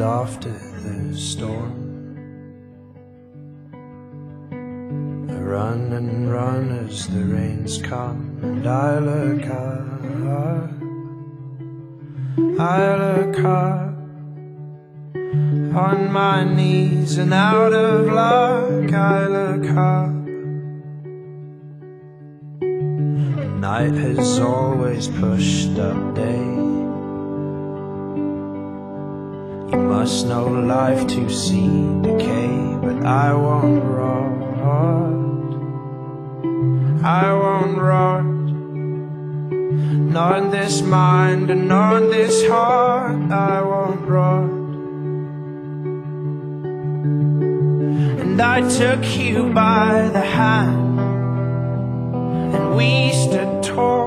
after the storm. I run and run as the rains come, and I look up, I look up, on my knees and out of luck. I look up. Night has always pushed up day. You must know life to see decay, but I won't rot, I won't rot, not in this mind and not in this heart. I won't rot. And I took you by the hand, and we stood tall,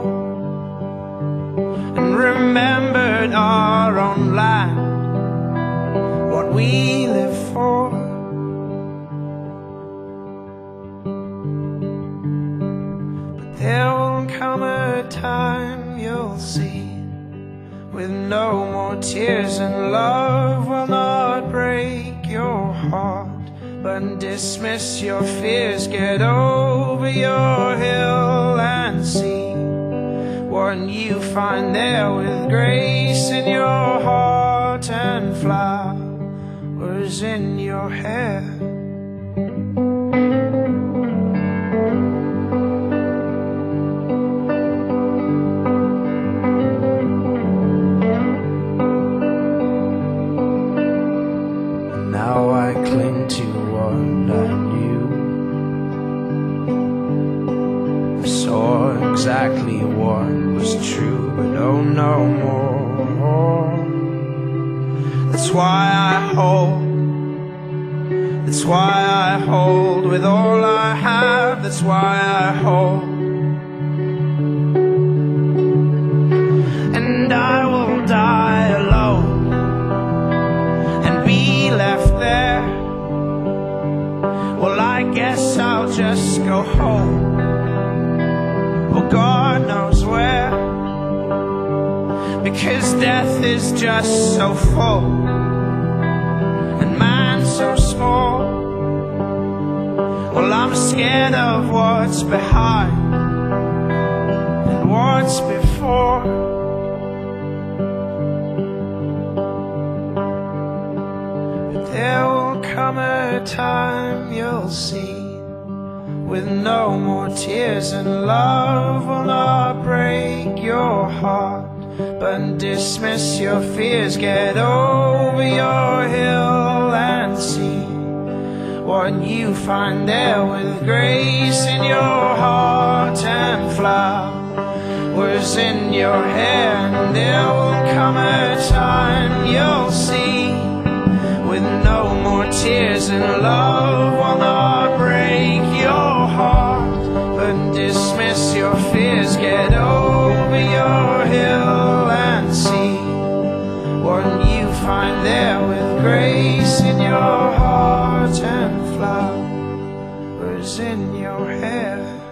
and remembered our own land, what we live for. But there will come a time, you'll see, with no more tears, and love will not break your heart, but dismiss your fears. Get over your hill and see what you find there, with grace in your heart and flowers in your hair. And now I cling to what I knew. I saw exactly what was true, but oh no more. That's why I hold, that's why I hold with all I have. That's why I hold, and I will die alone and be left there. Well, I guess I'll just go home, well, God knows where, because death is just so full and man's so small. Well, I'm scared of what's behind and what's before. But there will come a time, you'll see, with no more tears, and love will not break your heart, but dismiss your fears. Get over your hill and see what you find there, with grace in your heart and flowers in your hair. And there will come a time, you'll see, with no more tears, and love will not break your heart, but dismiss your fears. Get over your hill and see what you find there, with grace in your heart and flowers in your hair.